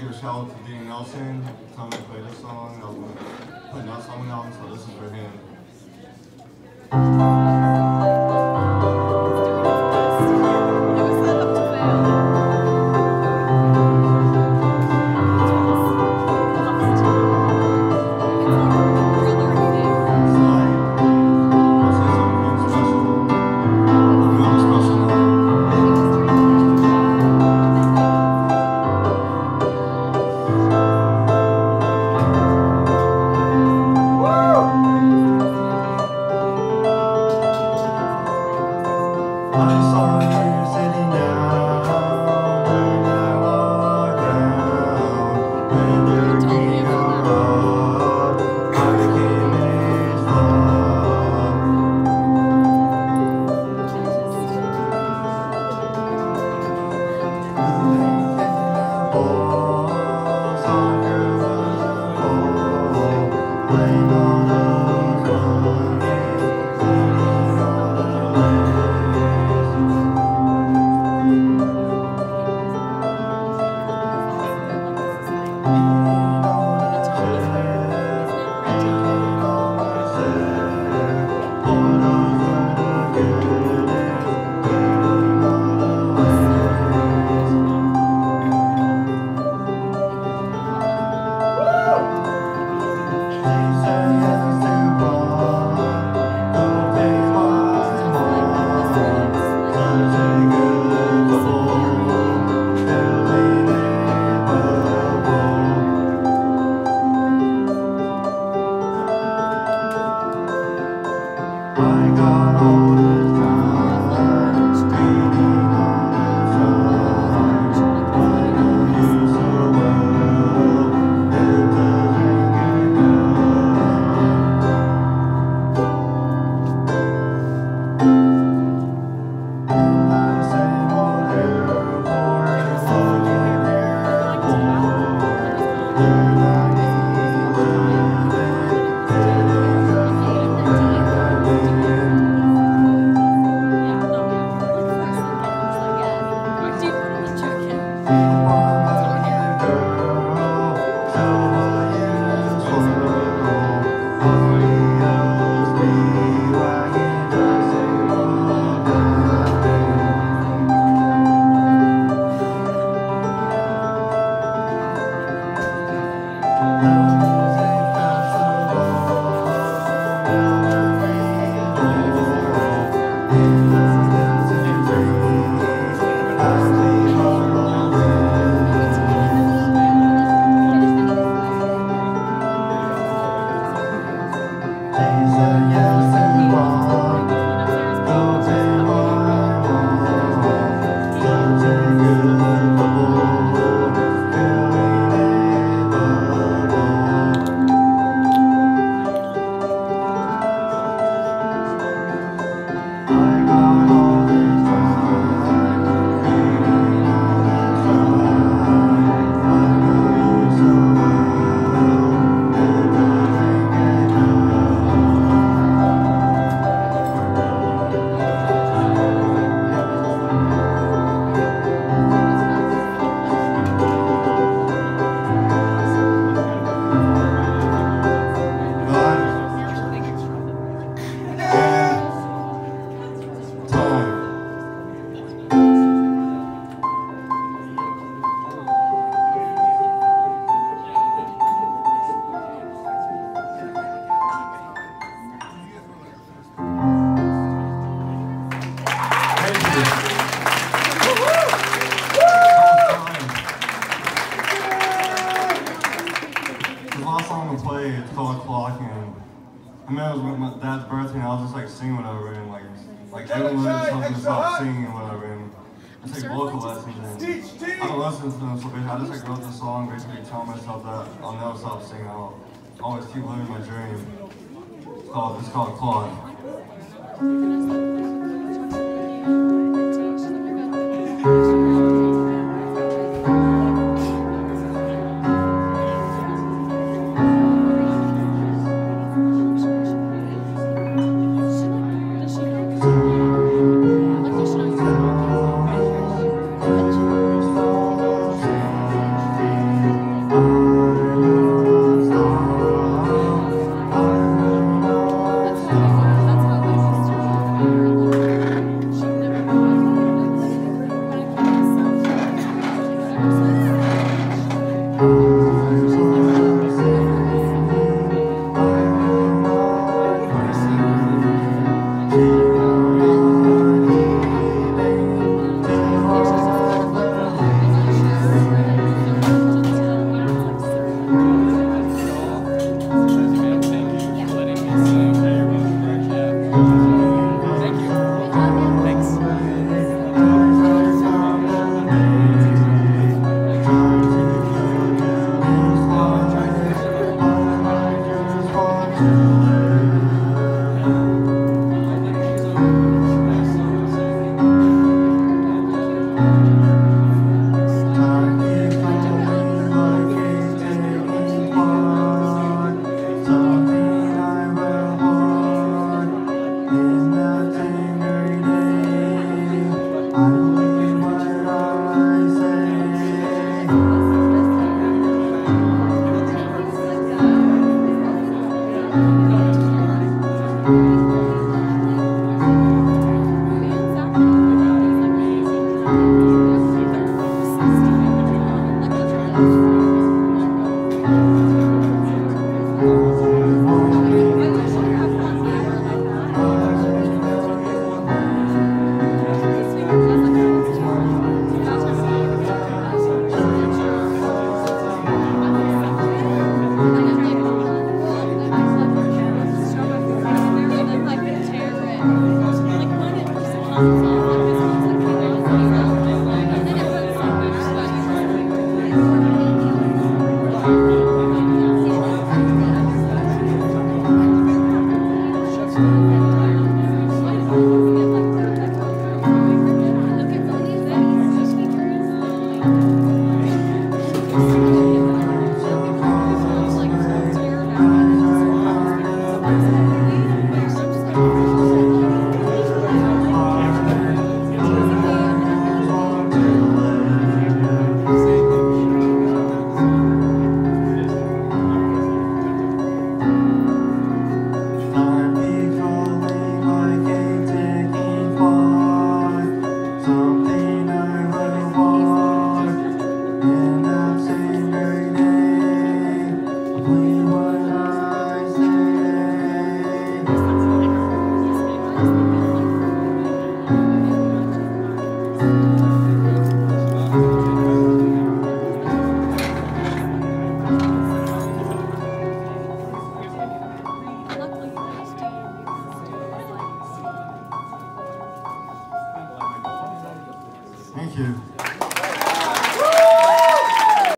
give a shout out to Dean Nelson. Tell me to play this song. I was putting that song out, so this is for him. I mean, it was my dad's birthday, and I was just like singing whatever, and like everyone was talking about singing and whatever, and I take vocal lessons, and I don't listen to them, so basically I just like wrote this song, basically telling myself that I'll never stop singing, I'll always keep living my dream. It's called Claude. Thank you.